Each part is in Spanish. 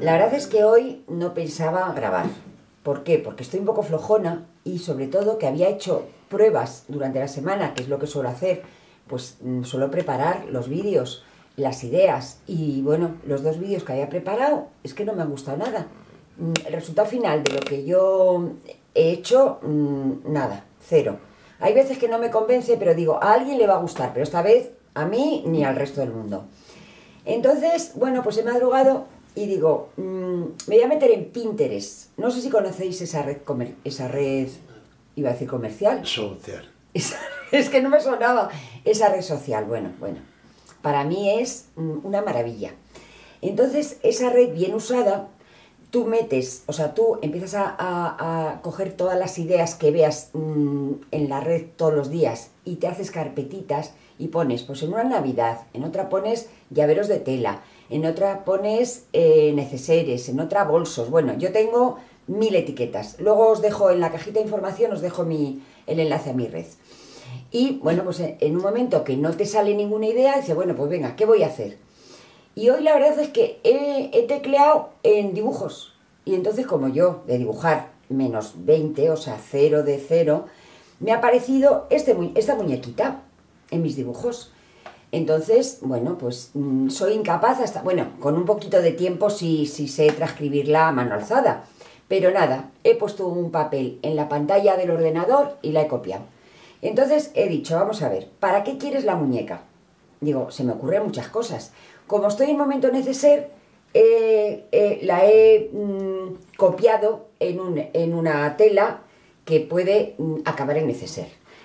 La verdad es que hoy no pensaba grabar. ¿Por qué? Porque estoy un poco flojona y sobre todo que había hecho pruebas durante la semana, que es lo que suelo hacer, pues suelo preparar los vídeos, las ideas y bueno, los dos vídeos que había preparado es que no me han gustado nada. El resultado final de lo que yo he hecho, nada, cero. Hay veces que no me convence, pero digo, a alguien le va a gustar, pero esta vez a mí ni al resto del mundo. Entonces, bueno, pues he madrugado y digo, me voy a meter en Pinterest. No sé si conocéis esa red, iba a decir comercial. Social. Es que no me sonaba esa red social. Bueno, para mí es una maravilla. Entonces, esa red bien usada, tú metes, o sea, tú empiezas a coger todas las ideas que veas en la red todos los días y te haces carpetitas y pones, pues en una Navidad, en otra pones llaveros de tela, en otra pones neceseres, en otra bolsos. Bueno, yo tengo 1000 etiquetas. Luego os dejo en la cajita de información, os dejo el enlace a mi red. Y bueno, pues en un momento que no te sale ninguna idea, dices, bueno, pues venga, ¿qué voy a hacer? Y hoy la verdad es que he tecleado en dibujos. Y entonces como yo de dibujar menos 20, o sea, 0 de 0, me ha aparecido esta muñequita en mis dibujos. Entonces, bueno, pues soy incapaz hasta... Bueno, con un poquito de tiempo sí sé transcribirla a mano alzada. Pero nada, he puesto un papel en la pantalla del ordenador y la he copiado. Entonces he dicho, vamos a ver, ¿para qué quieres la muñeca? Digo, se me ocurren muchas cosas. Como estoy en momento neceser, la he copiado en una tela que puede acabar en neceser.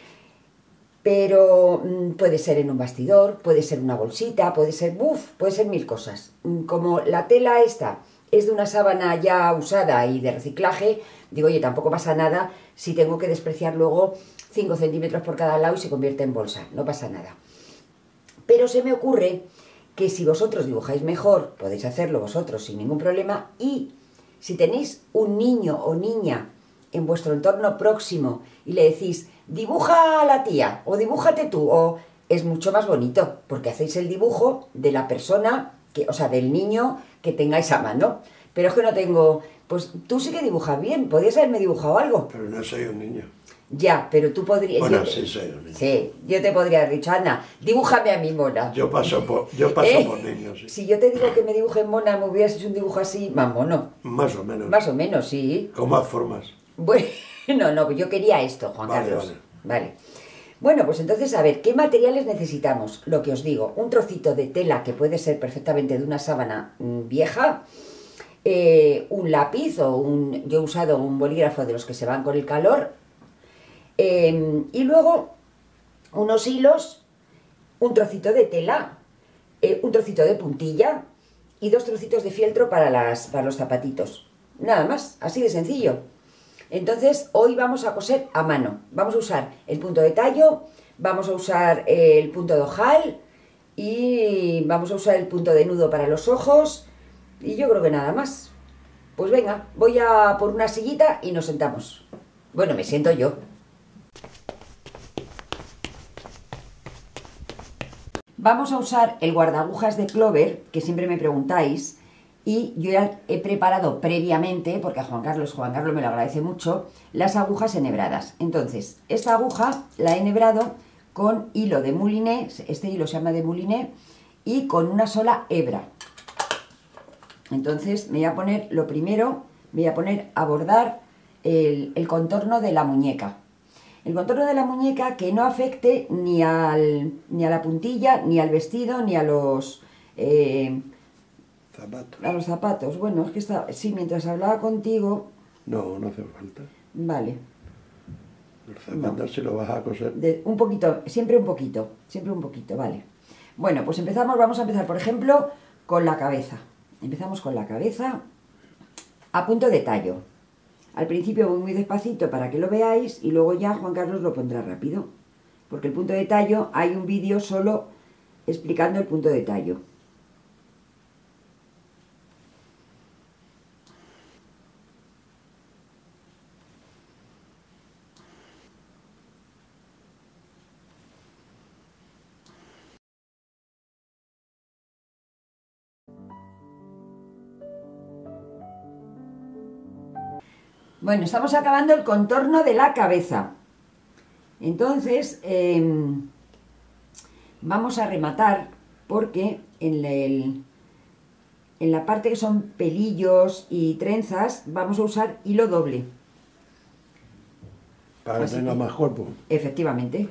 Pero puede ser en un bastidor, puede ser una bolsita, puede ser mil cosas. Como la tela esta es de una sábana ya usada y de reciclaje, digo, oye, tampoco pasa nada si tengo que despreciar luego 5 centímetros por cada lado y se convierte en bolsa, no pasa nada. Pero se me ocurre que si vosotros dibujáis mejor, podéis hacerlo vosotros sin ningún problema, y si tenéis un niño o niña en vuestro entorno próximo y le decís, dibuja a la tía, o dibújate tú, o es mucho más bonito, porque hacéis el dibujo de la persona, o sea, del niño que tengáis a mano. Pero es que no tengo... Pues tú sí que dibujas bien, podrías haberme dibujado algo. Pero no soy un niño. Ya, pero tú podrías... Bueno, sí soy un niño. Sí, yo te podría haber dicho, Ana, dibújame a mi mona. Yo paso por niños, sí. Si yo te digo que me dibuje en mona, me hubieras hecho un dibujo así, más mono. Más o menos. Más o menos, sí. Con más formas. Bueno, no, yo quería esto, Juan Carlos. Vale. Bueno, pues entonces, a ver, ¿qué materiales necesitamos? Lo que os digo, un trocito de tela que puede ser perfectamente de una sábana vieja, un lápiz yo he usado un bolígrafo de los que se van con el calor, y luego unos hilos, un trocito de tela, un trocito de puntilla y 2 trocitos de fieltro para los zapatitos. Nada más, así de sencillo. Entonces, hoy vamos a coser a mano. Vamos a usar el punto de tallo, vamos a usar el punto de ojal y vamos a usar el punto de nudo para los ojos y yo creo que nada más. Pues venga, voy a por una sillita y nos sentamos. Bueno, me siento yo. Vamos a usar el guardagujas de Clover, que siempre me preguntáis, y yo ya he preparado previamente, porque a Juan Carlos me lo agradece mucho, las agujas enhebradas. Entonces, esta aguja la he enhebrado con hilo de mouliné, este hilo se llama de mouliné, y con una sola hebra. Entonces, me voy a poner, lo primero, me voy a poner a bordar el contorno de la muñeca. El contorno de la muñeca que no afecte ni a la puntilla, ni al vestido, ni a los... zapatos. A los zapatos. Bueno, es que sí, mientras hablaba contigo... No hace falta. Vale. Los zapatos no. Si lo vas a coser. Un poquito, siempre un poquito, vale. Bueno, pues vamos a empezar, por ejemplo, con la cabeza. Empezamos con la cabeza a punto de tallo. Al principio voy muy despacito para que lo veáis y luego ya Juan Carlos lo pondrá rápido. Porque el punto de tallo, hay un vídeo solo explicando el punto de tallo. Bueno, estamos acabando el contorno de la cabeza. Entonces, vamos a rematar porque en la parte que son pelillos y trenzas vamos a usar hilo doble. Para que Así tenga que- más cuerpo. Efectivamente.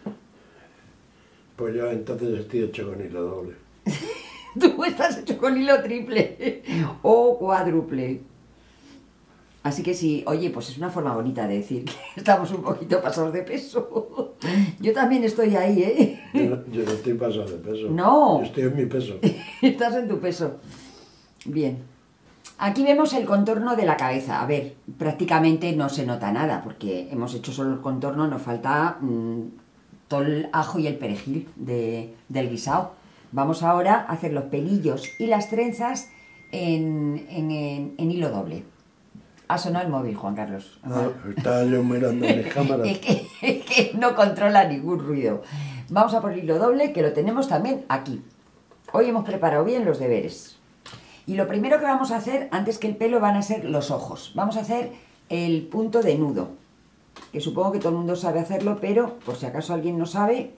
Pues yo entonces estoy hecho con hilo doble. Tú estás hecho con hilo triple o cuádruple. Así que sí, oye, pues es una forma bonita de decir que estamos un poquito pasados de peso. Yo también estoy ahí, ¿eh? Yo no estoy pasado de peso. No. Yo estoy en mi peso. Estás en tu peso. Bien. Aquí vemos el contorno de la cabeza. A ver, prácticamente no se nota nada porque hemos hecho solo el contorno, nos falta todo el ajo y el perejil del guisado. Vamos ahora a hacer los pelillos y las trenzas en hilo doble. Ha sonado el móvil, Juan Carlos. No, estaba yo mirando mis cámaras. Es que no controla ningún ruido. Vamos a por el hilo doble, que lo tenemos también aquí. Hoy hemos preparado bien los deberes. Y lo primero que vamos a hacer, antes que el pelo, van a ser los ojos. Vamos a hacer el punto de nudo, que supongo que todo el mundo sabe hacerlo, pero por si acaso alguien no sabe...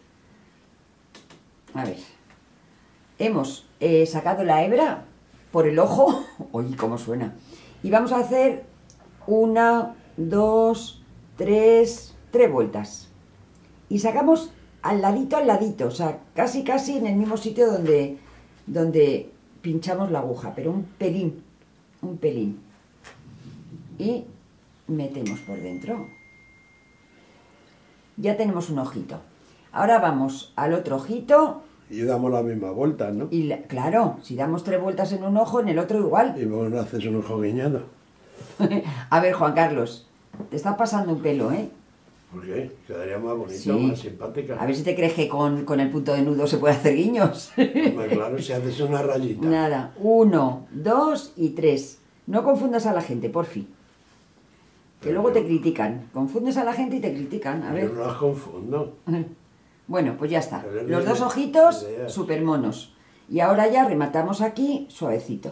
A ver. Hemos sacado la hebra por el ojo. Oye, cómo suena. Y vamos a hacer 1, 2, 3 vueltas. Y sacamos al ladito, o sea, casi en el mismo sitio donde pinchamos la aguja, pero un pelín. Y metemos por dentro. Ya tenemos un ojito. Ahora vamos al otro ojito. Y damos la misma vuelta, ¿no? Y claro, si damos 3 vueltas en un ojo, en el otro igual. Y vos no haces un ojo guiñado. A ver, Juan Carlos, te está pasando un pelo, ¿eh? ¿Por qué? Quedaría más bonito, Sí. más simpática. A ver si te crees que con el punto de nudo se puede hacer guiños. Hombre, claro, si haces una rayita. Nada, 1, 2 y 3. No confundas a la gente, porfi. Que Pero luego te yo- critican. Confundes a la gente y te critican. A ver. Yo no las confundo. Bueno, pues ya está. Pero Los no dos hay ojitos, ideas. súper monos. Y ahora ya rematamos aquí suavecito.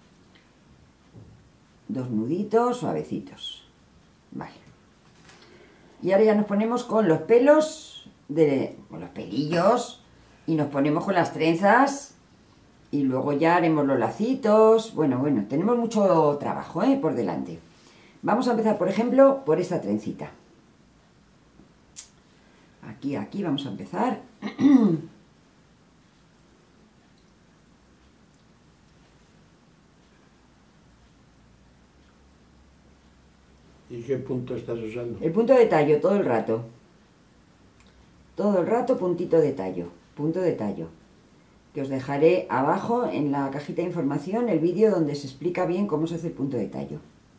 2 nuditos suavecitos. Vale. Y ahora ya nos ponemos con los pelos, con los pelillos, y nos ponemos con las trenzas, y luego ya haremos los lacitos. Bueno, tenemos mucho trabajo, por delante. Vamos a empezar, por ejemplo, por esta trencita. Aquí vamos a empezar. ¿Y qué punto estás usando? El punto de tallo, todo el rato. Todo el rato puntito de tallo, punto de tallo. Que os dejaré abajo en la cajita de información el vídeo donde se explica bien cómo se hace el punto de tallo.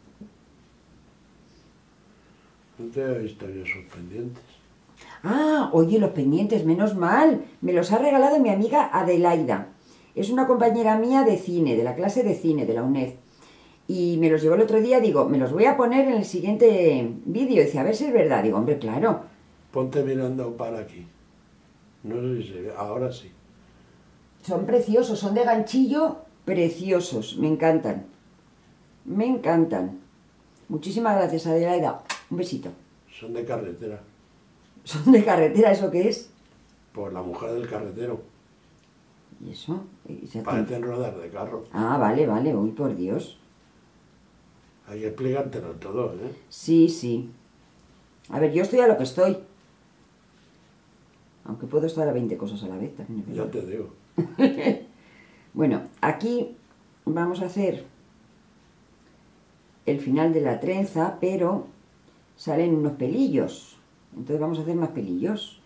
No te he visto yo sus pendientes. Ah, oye, los pendientes, menos mal. Me los ha regalado mi amiga Adelaida. Es una compañera mía de cine, de la clase de cine de la UNED. Y me los llevó el otro día, digo, me los voy a poner en el siguiente vídeo. Dice, a ver si es verdad. Digo, hombre, claro. Ponte mirando para aquí. No sé si se ve. Ahora sí. Son preciosos, son de ganchillo, preciosos. Me encantan. Me encantan. Muchísimas gracias, Adelaida. Un besito. Son de carretera. ¿Son de carretera? ¿Eso qué es? Por la mujer del carretero. ¿Y eso? ¿Y se hace? Parecen rodar de carro. Ah, vale. Uy, por Dios. Hay que explicártelo todo, ¿eh? Sí. A ver, yo estoy a lo que estoy. Aunque puedo estar a 20 cosas a la vez también. es Ya verdad. te digo. Bueno, aquí vamos a hacer el final de la trenza, pero salen unos pelillos. Entonces vamos a hacer más pelillos.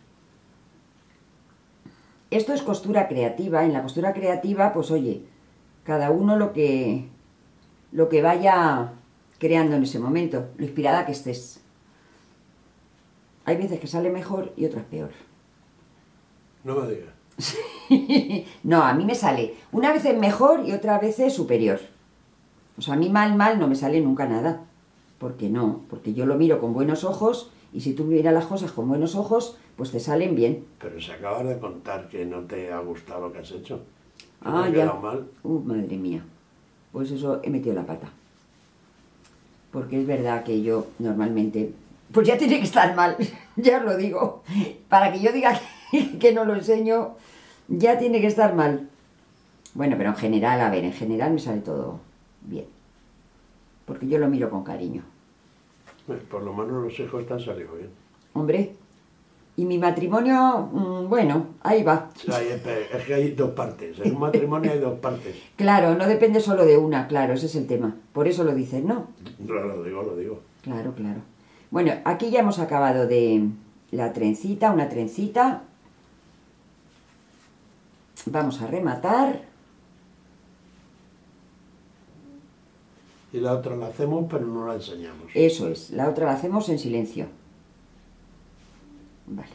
Esto es costura creativa. En la costura creativa, pues oye, cada uno lo que vaya creando en ese momento, lo inspirada que estés. Hay veces que sale mejor y otras peor. No me digas. No, a mí me sale una vez es mejor y otra vez es superior. O sea, a mí mal no me sale nunca nada. ¿Por qué no? Porque yo lo miro con buenos ojos y si tú miras las cosas con buenos ojos, pues te salen bien. Pero se acaba de contar que no te ha gustado lo que has hecho. Que Ah, te ha ya. quedado mal. Madre mía. Pues eso, he metido la pata. porque es verdad que yo normalmente, pues ya tiene que estar mal, ya os lo digo, para que yo diga que no lo enseño, ya tiene que estar mal. Bueno, pero en general, a ver, en general me sale todo bien, porque yo lo miro con cariño. Pues por lo menos los hijos te han salido bien. Hombre, y mi matrimonio, bueno, ahí va. O sea, es que hay dos partes, en un matrimonio hay dos partes. Claro, no depende solo de una, claro, ese es el tema. Por eso lo dices, ¿no? No, lo digo. Claro, claro. Bueno, aquí ya hemos acabado de la trencita, una trencita. Vamos a rematar. Y la otra la hacemos, pero no la enseñamos. Eso es, la otra la hacemos en silencio. Vale.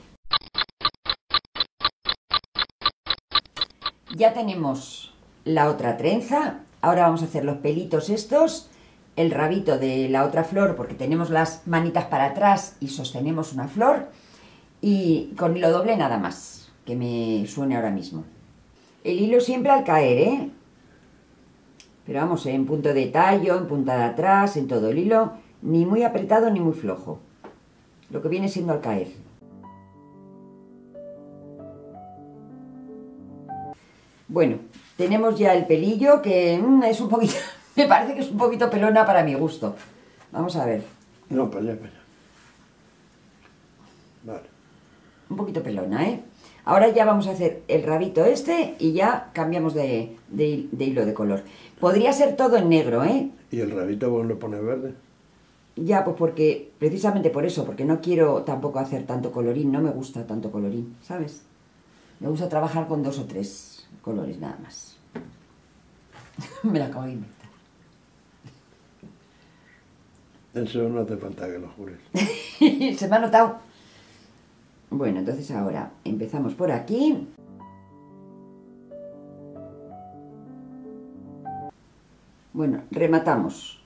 Ya tenemos la otra trenza. Ahora vamos a hacer los pelitos estos, el rabito de la otra flor, porque tenemos las manitas para atrás y sostenemos una flor. Y con hilo doble nada más, que me suene ahora mismo. El hilo siempre al caer, ¿eh? Pero vamos, en punto de tallo, en punta de atrás, en todo el hilo, ni muy apretado ni muy flojo. Lo que viene siendo al caer. Bueno, tenemos ya el pelillo, que es un poquito, me parece que es un poquito pelona para mi gusto. Vamos a ver. No, para allá. Vale. Un poquito pelona, ¿eh? Ahora ya vamos a hacer el rabito este y ya cambiamos de hilo de color. Podría ser todo en negro, ¿eh? ¿Y el rabito vos lo pones verde? Ya, pues porque, precisamente por eso, porque no quiero tampoco hacer tanto colorín, no me gusta tanto colorín, ¿sabes? Me gusta trabajar con 2 o 3 colores nada más. Me lo acabo de inventar. Eso no hace falta que lo jures. Se me ha notado. Bueno, entonces ahora empezamos por aquí. Bueno, rematamos.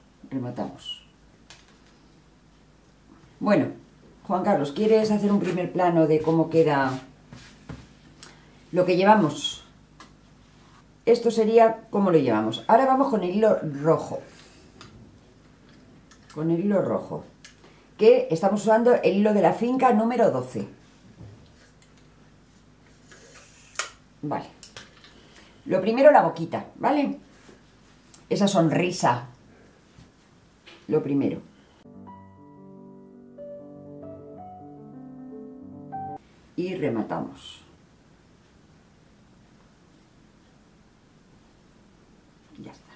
Bueno, Juan Carlos, ¿quieres hacer un primer plano de cómo queda lo que llevamos? Esto sería cómo lo llevamos. Ahora vamos con el hilo rojo. Con el hilo rojo. Que estamos usando el hilo de la finca número 12. Vale. Lo primero la boquita, ¿vale? Esa sonrisa. Lo primero. Y rematamos. Ya está.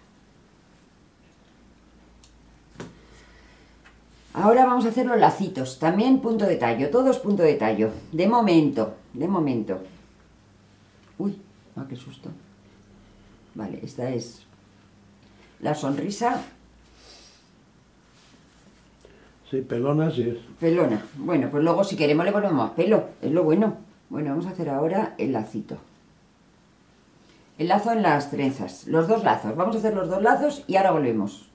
Ahora vamos a hacer los lacitos. También punto de tallo. Todos punto de tallo. De momento. Uy, qué susto. Vale, esta es la sonrisa. Sí, pelona sí es. Pelona. Bueno, pues luego si queremos le ponemos más pelo. Es lo bueno. Bueno, vamos a hacer ahora el lacito. El lazo en las trenzas. Los 2 lazos. Vamos a hacer los 2 lazos y ahora volvemos.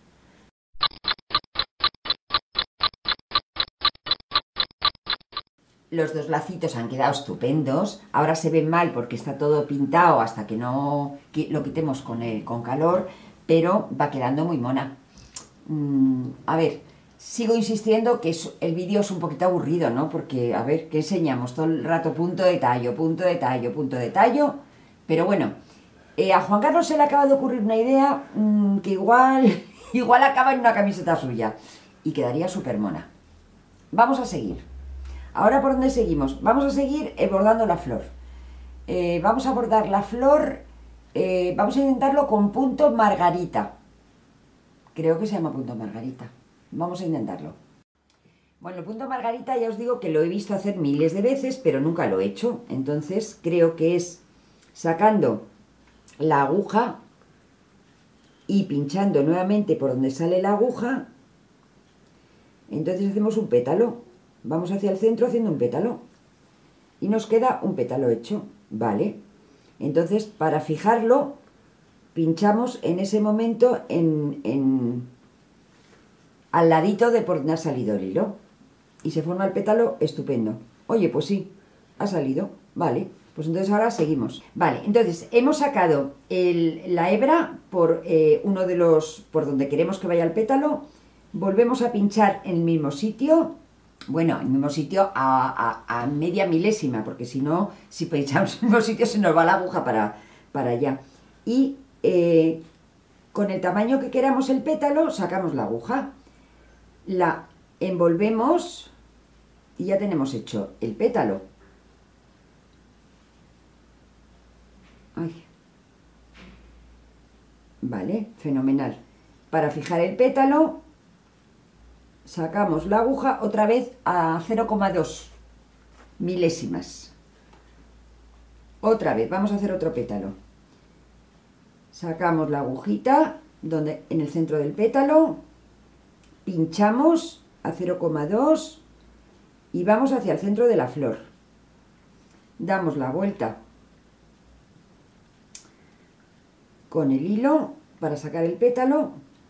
Los 2 lacitos han quedado estupendos. Ahora se ven mal porque está todo pintado hasta que no lo quitemos con calor, pero va quedando muy mona. A ver, sigo insistiendo que el vídeo es un poquito aburrido, ¿no? Porque, a ver, ¿qué enseñamos? Todo el rato punto de tallo, punto de tallo, punto de tallo. Pero bueno, a Juan Carlos se le acaba de ocurrir una idea que igual acaba en una camiseta suya. Y quedaría súper mona. Vamos a seguir. Ahora, ¿por dónde seguimos? Vamos a seguir bordando la flor. Vamos a bordar la flor, vamos a intentarlo con punto margarita. Creo que se llama punto margarita. Vamos a intentarlo. Bueno, el punto margarita ya os digo que lo he visto hacer miles de veces, pero nunca lo he hecho. Entonces creo que es sacando la aguja y pinchando nuevamente por donde sale la aguja. Entonces hacemos un pétalo. Vamos hacia el centro haciendo un pétalo. Y nos queda un pétalo hecho. Vale. Entonces, para fijarlo, pinchamos en ese momento al ladito de por donde ha salido el hilo. Y se forma el pétalo estupendo. Oye, pues sí, ha salido. Vale. Pues entonces ahora seguimos. Vale, entonces hemos sacado la hebra por uno de los, por donde queremos que vaya el pétalo. volvemos a pinchar en el mismo sitio, bueno, en el mismo sitio a media milésima, porque si no, si pinchamos en el mismo sitio se nos va la aguja para allá. Y con el tamaño que queramos el pétalo, sacamos la aguja, la envolvemos y ya tenemos hecho el pétalo. Ay. Vale, fenomenal. Para fijar el pétalo, sacamos la aguja otra vez a 0,2 milésimas. Otra vez, vamos a hacer otro pétalo. Sacamos la agujita en el centro del pétalo, pinchamos a 0,2 y vamos hacia el centro de la flor. Damos la vuelta con el hilo para sacar el pétalo,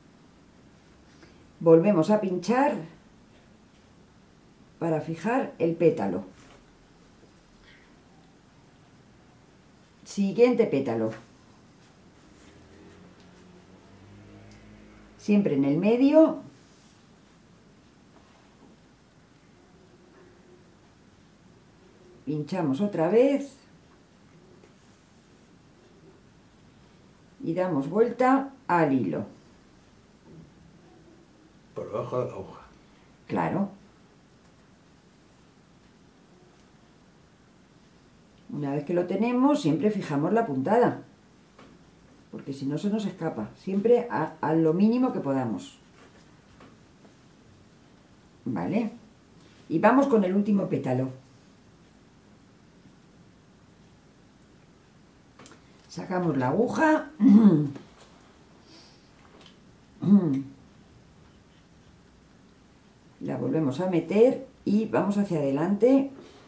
volvemos a pinchar para fijar el pétalo. Siguiente pétalo. Siempre en el medio. Pinchamos otra vez. Y damos vuelta al hilo. Por debajo de la aguja. Claro. Una vez que lo tenemos, siempre fijamos la puntada, porque si no se nos escapa, siempre a lo mínimo que podamos. ¿Vale? Y vamos con el último pétalo. Sacamos la aguja. La volvemos a meter y vamos hacia adelante.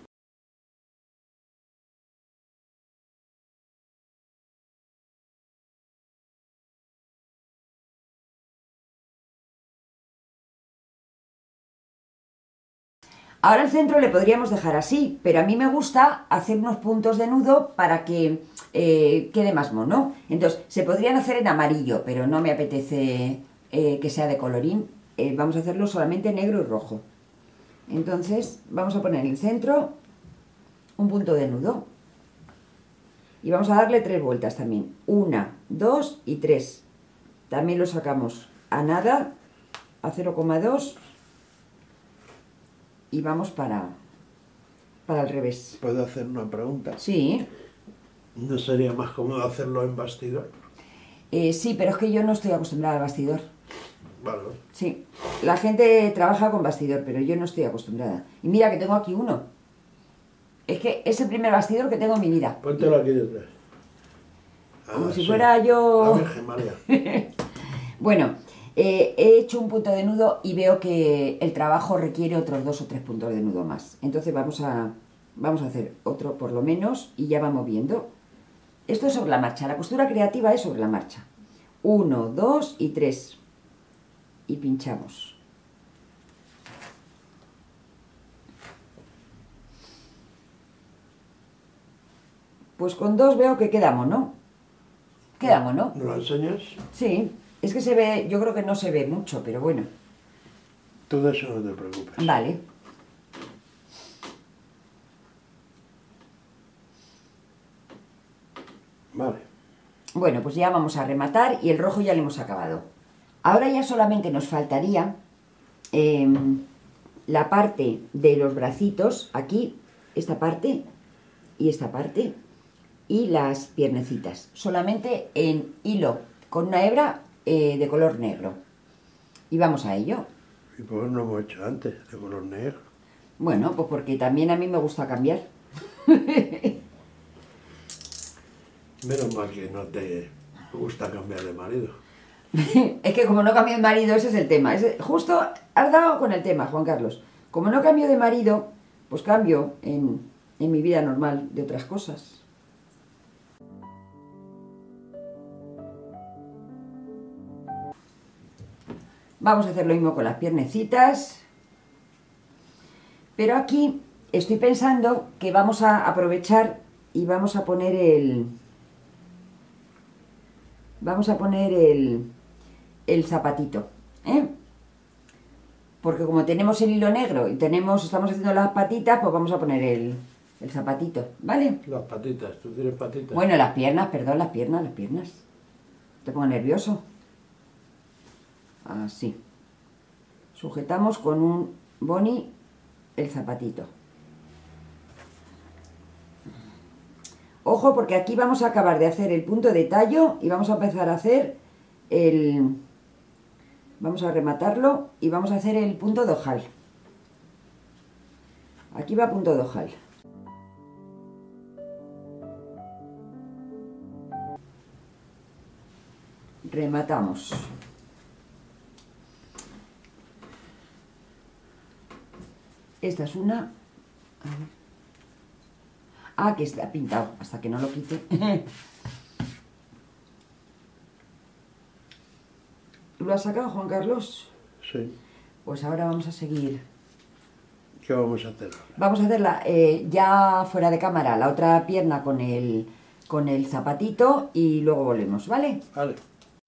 Ahora el centro le podríamos dejar así, pero a mí me gusta hacer unos puntos de nudo para que quede más mono. Entonces, se podrían hacer en amarillo, pero no me apetece que sea de colorín. Vamos a hacerlo solamente negro y rojo. Entonces, vamos a poner en el centro un punto de nudo. Y vamos a darle 3 vueltas también. 1, 2 y 3. También lo sacamos a nada, a 0,2. Y vamos para el revés. ¿Puedo hacer una pregunta? Sí. ¿No sería más cómodo hacerlo en bastidor? Sí, pero es que yo no estoy acostumbrada al bastidor. Vale. Sí, la gente trabaja con bastidor, pero yo no estoy acostumbrada. Y mira que tengo aquí uno. Es que es el primer bastidor que tengo en mi vida. Póntelo aquí detrás. Como si fuera yo... La Virgen María. Bueno, he hecho un punto de nudo y veo que el trabajo requiere otros 2 o 3 puntos de nudo más. Entonces vamos a hacer otro por lo menos y ya vamos viendo. Esto es sobre la marcha, la costura creativa es sobre la marcha. 1, 2 y 3. Y pinchamos. Pues con 2 veo que quedamos, ¿no? Quedamos, ¿no? ¿No lo enseñas? Sí, es que se ve, yo creo que no se ve mucho, pero bueno. Tú de eso no te preocupes. Vale. Vale. Bueno, pues ya vamos a rematar y el rojo ya lo hemos acabado. Ahora ya solamente nos faltaría la parte de los bracitos, aquí, esta parte y esta parte, y las piernecitas, solamente en hilo con una hebra de color negro. Y vamos a ello. ¿Y por qué no lo hemos hecho antes, de color negro? Bueno, pues porque también a mí me gusta cambiar. Menos mal que no te gusta cambiar de marido. Es que como no cambio de marido, ese es el tema. Justo has dado con el tema, Juan Carlos. Como no cambio de marido, pues cambio en mi vida normal de otras cosas. Vamos a hacer lo mismo con las piernecitas. Pero aquí estoy pensando que vamos a aprovechar y vamos a poner el zapatito, ¿eh? porque como tenemos el hilo negro y estamos haciendo las patitas, pues vamos a poner el zapatito, ¿vale? Las patitas, ¿tú tienes patitas? Bueno, las piernas, perdón, las piernas. Te pongo nervioso. Así. Sujetamos con un boni el zapatito. Ojo, porque aquí vamos a acabar de hacer el punto de tallo y vamos a empezar a hacer vamos a rematarlo y vamos a hacer el punto de ojal. Aquí va punto de ojal. Rematamos. Esta es una. A ver. Que está pintado, hasta que no lo quite. ¿Lo has sacado, Juan Carlos? Sí. Pues ahora vamos a seguir. ¿Qué vamos a hacer? Vamos a hacerla ya fuera de cámara, la otra pierna con el zapatito y luego volvemos, ¿vale? Vale.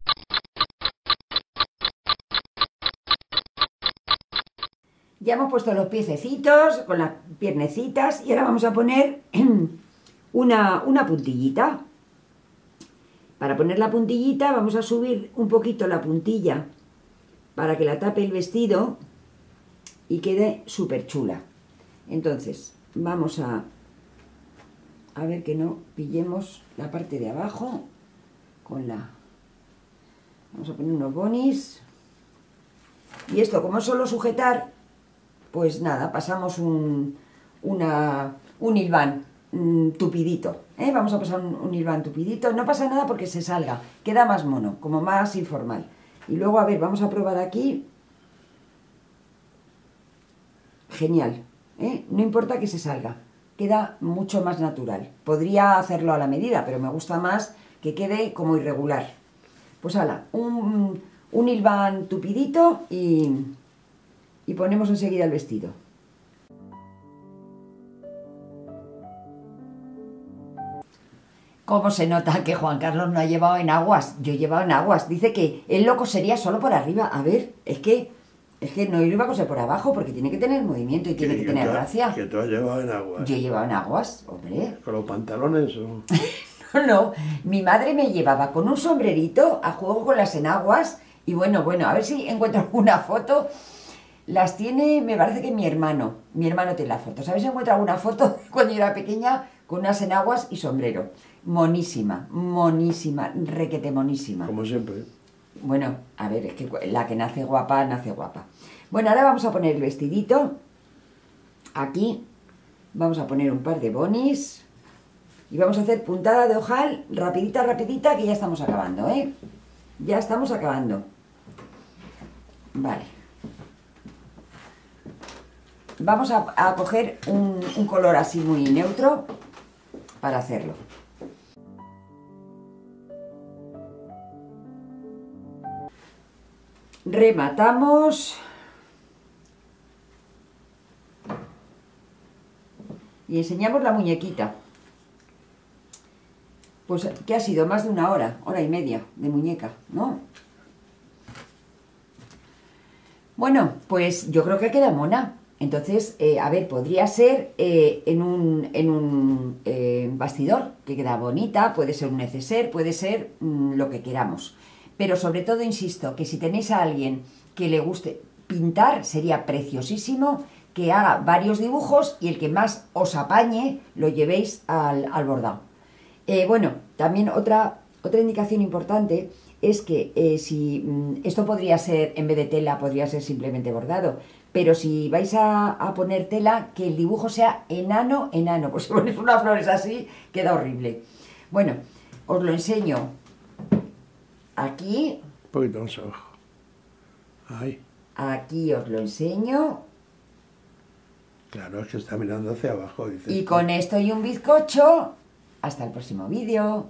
Ya hemos puesto los piececitos con las piernecitas y ahora vamos a poner una puntillita. Para poner la puntillita vamos a subir un poquito la puntilla para que la tape el vestido y quede súper chula. Entonces vamos a ver que no pillemos la parte de abajo con la... Vamos a poner unos bonis. Y esto, como es solo sujetar, pues nada, pasamos un hilván tupidito, ¿eh? Vamos a pasar un hilván tupidito, no pasa nada porque se salga, queda más mono, como más informal. Y luego, a ver, vamos a probar aquí. Genial, ¿eh? No importa que se salga, queda mucho más natural. Podría hacerlo a la medida, pero me gusta más que quede como irregular. Pues hala, un hilván tupidito y ponemos enseguida el vestido. ¿Cómo se nota que Juan Carlos no ha llevado enaguas? Yo he llevado enaguas. Dice que el loco sería solo por arriba. A ver, es que no lo iba a coser por abajo porque tiene que tener movimiento y tiene que tener gracia. Que tú has llevado enaguas. Yo he llevado enaguas, hombre. ¿Con los pantalones o...? No, mi madre me llevaba con un sombrerito a juego con las enaguas y bueno, a ver si encuentro alguna foto. Las tiene, me parece que mi hermano tiene la foto. ¿Sabes si encuentro alguna foto cuando yo era pequeña con unas enaguas y sombrero? Monísima, requete monísima. Como siempre. Bueno, a ver, es que la que nace guapa, nace guapa. Bueno, ahora vamos a poner el vestidito. Aquí vamos a poner un par de bonis. Y vamos a hacer puntada de ojal, rapidita, que ya estamos acabando, ¿eh? Ya estamos acabando. Vale. Vamos a coger un color así muy neutro para hacerlo. Rematamos. Y enseñamos la muñequita. Pues, ¿qué ha sido? Más de una hora y media de muñeca, ¿no? Bueno, pues yo creo que queda mona. Entonces, a ver, podría ser en un bastidor, que queda bonita, puede ser un neceser, puede ser lo que queramos. Pero sobre todo, insisto, que si tenéis a alguien que le guste pintar, sería preciosísimo que haga varios dibujos y el que más os apañe lo llevéis al bordado. Bueno, también otra indicación importante es que si esto podría ser, en vez de tela, podría ser simplemente bordado, pero si vais a poner tela, que el dibujo sea enano, pues si ponéis unas flores así, queda horrible. Bueno, os lo enseño aquí. Un poquito más abajo. Ahí. Aquí os lo enseño. Claro, es que está mirando hacia abajo. Dices, y con esto y un bizcocho, hasta el próximo vídeo.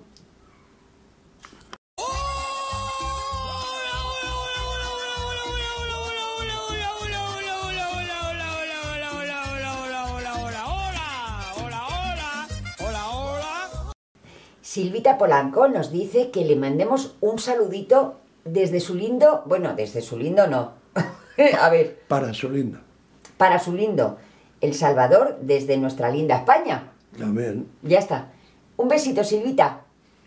Silvita Polanco nos dice que le mandemos un saludito desde su lindo, bueno, desde su lindo no, A ver, Para su linda. para su lindo El Salvador desde nuestra linda España. También. Ya está. Un besito, Silvita.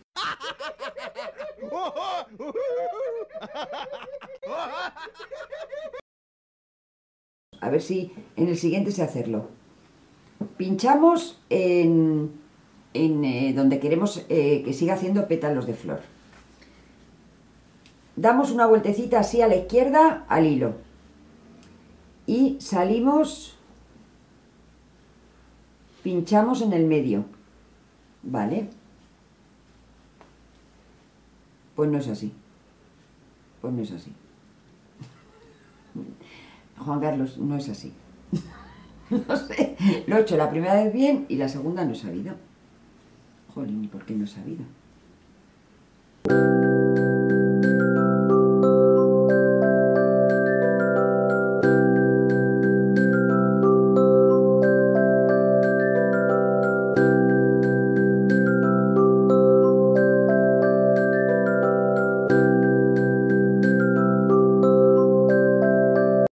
A ver si en el siguiente sé hacerlo. Pinchamos en donde queremos que siga haciendo pétalos de flor. Damos una vueltecita así a la izquierda al hilo. Y salimos, pinchamos en el medio. ¿Vale? Pues no es así. Pues no es así. Juan Carlos, no es así. No sé, lo he hecho la primera vez bien y la segunda no he sabido. Jolín, ¿y por qué no he sabido?